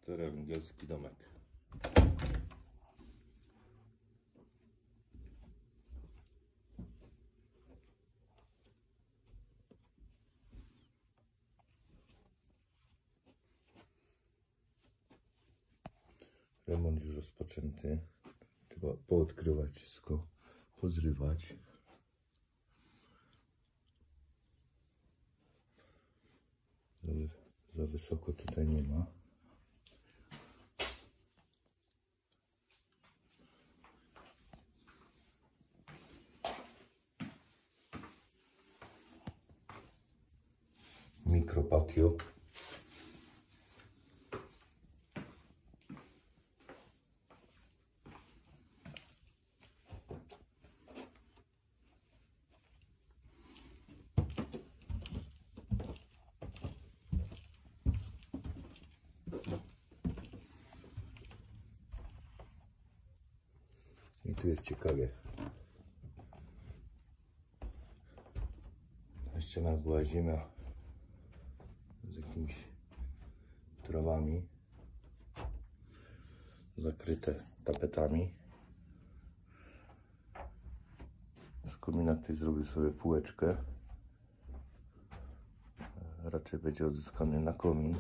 Staroangielski domek. Remont już rozpoczęty. Trzeba poodkrywać wszystko, pozrywać. Za wysoko tutaj nie ma. Mikropatio. I tu jest ciekawie. Na ścianach była ziemia z jakimiś trawami, zakryte tapetami. Z komina ktoś zrobił sobie półeczkę. Raczej będzie odzyskany na komin.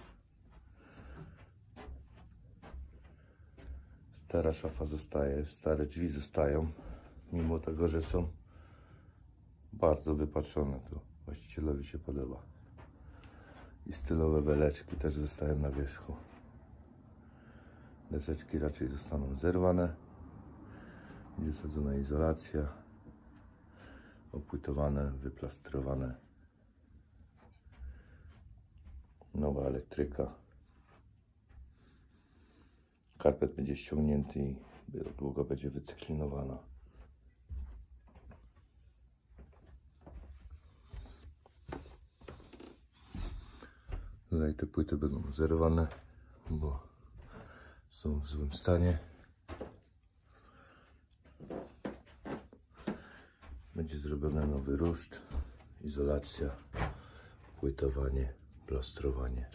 Stara szafa zostaje, stare drzwi zostają, mimo tego, że są bardzo wypatrzone. To właścicielowi się podoba. I stylowe beleczki też zostają na wierzchu. Deseczki raczej zostaną zerwane. Będzie sadzona izolacja. Opłytowane, wyplastrowane. Nowa elektryka. Karpet będzie ściągnięty i długo będzie wycyklinowana. Tutaj te płyty będą zerwane, bo są w złym stanie. Będzie zrobiony nowy ruszt, izolacja, płytowanie, plastrowanie.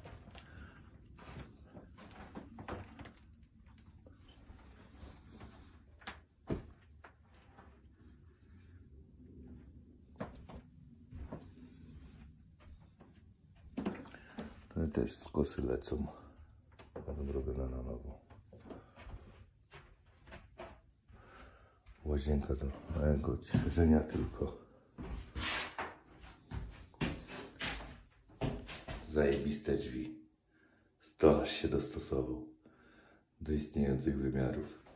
Tutaj też skosy lecą, będą robione na nowo. Łazienka do małego odświeżenia tylko. Zajebiste drzwi. Stolarz się dostosował do istniejących wymiarów.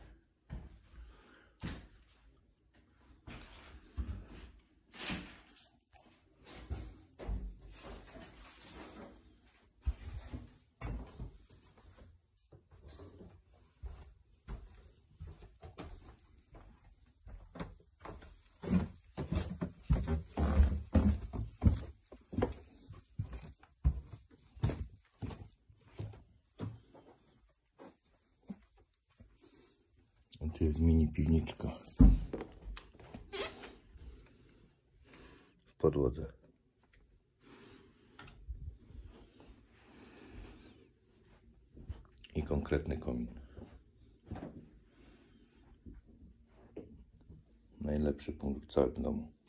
Tu jest mini piwniczka w podłodze. I konkretny komin. Najlepszy punkt w całym domu.